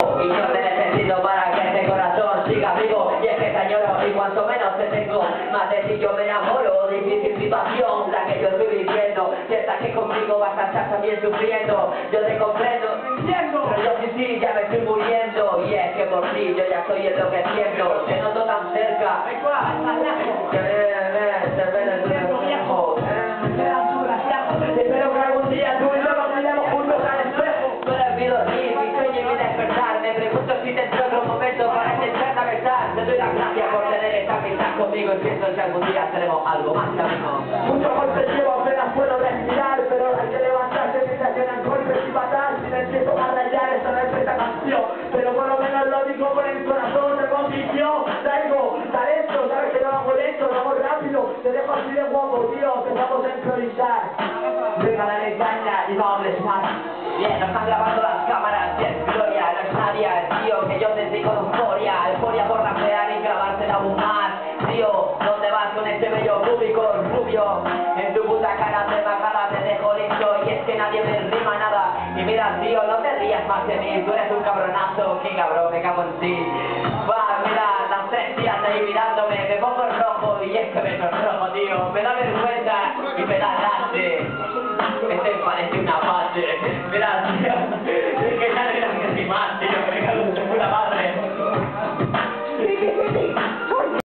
Y yo te necesito para que este corazón siga vivo. Y es que te añoro y cuanto menos te tengo, más de ti yo me enamoro. Difícil situación la que yo estoy viviendo. Piensa que conmigo vas a estar también sufriendo. Yo te comprendo, pero yo sí, ya me estoy muriendo. Y es que por ti yo ya soy enloqueciendo. Te noto tan cerca. Te ven el viejo. Espero que algún día tú y yo nos miremos juntos al espejo. Tú eres mi dormir, mi sueño y mi despertar. Me pregunto si tendré otro momento para intentarte a besar. Te doy las gracias por tener esta amistad conmigo y pienso que algún día seremos algo más que amigos. Muchos golpes llevo, apenas puedo respirar, pero hay que levantarse mientras llegan golpes y matar. Si me empiezo a rayar, esta no es esta canción, pero por lo menos lo digo con el corazón de convicción. Traigo talento, sabes que lo hago lento, lo hago rápido, te dejo así de guapo, tío, empezamos a improvisar. Venga, dale caña y vamos a blesar. Bien, nos están grabando las cámaras y es gloria, no es nadie, tío, que yo te digo euforia. Euforia por rapear y grabarte la fumar. Tío, ¿dónde vas con este bello público rubio? En tu puta cara te bajada, te dejo listo. Y es que nadie me rima nada. Y mira, tío, no te rías más de mí. Tú eres un cabronazo, qué cabrón, me cago en ti. Va, mira, las 3 tías ahí mirándome. Me pongo rojo y es que me sonrojo, tío. Me da vergüenza y me da lástima. Este parece una base. Mira, tío.